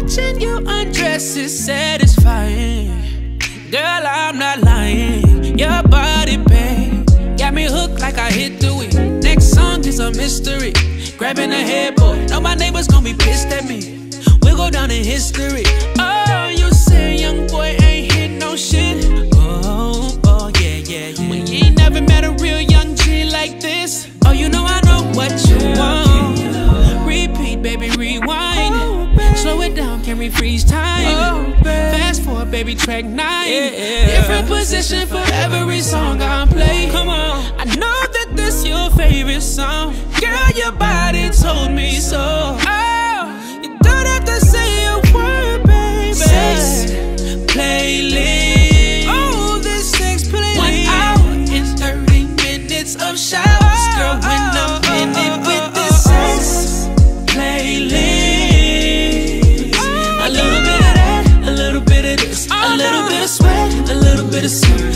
Watching you undress is satisfying. Girl, I'm not lying. Your body, babe, got me hooked like I hit the weed. Next song is a mystery. Grabbing the headboard, know my neighbors gon' be pissed at me. We'll go down in history. Oh, you say young boy ain't hit no shit. Oh, yeah. When you ain't never met a real young G like this. Oh, you know I know what you want. Repeat, baby, rewind. Slow it down, can we freeze time? Fast forward, baby, track 9. Different position for every song I play. Come on, I know that this your favorite song. Girl, your body told me so. Oh, you don't have to say a word, baby. Sex playlist. Oh, this sex playlist. 1 hour and 30 minutes of showers. Girl, when I'm in it with this sex playlist. A little bit of that, a little bit of this, a little bit of sweat, a little bit of sweat.